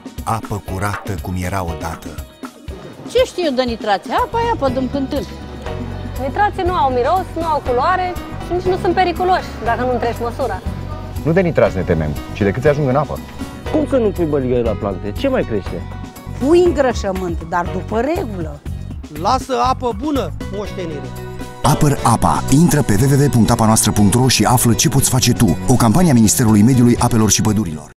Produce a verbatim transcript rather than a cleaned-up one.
apă curată cum era odată. Ce știu eu de nitrați? Apa e apă, dăm cântând. Nitrații nu au miros, nu au culoare și nici nu sunt periculoși, dacă nu întrești măsura. Nu de nitrați ne temem, ci de cât se ajung în apă. Cum că nu pui băligări la plante? Ce mai crește? Pui îngrășământ, dar după regulă. Lasă apă bună, moștenire. Apăr apa. Intră pe w w w punct apa noastră punct ro și află ce poți face tu. O campanie a Ministerului Mediului, Apelor și Pădurilor.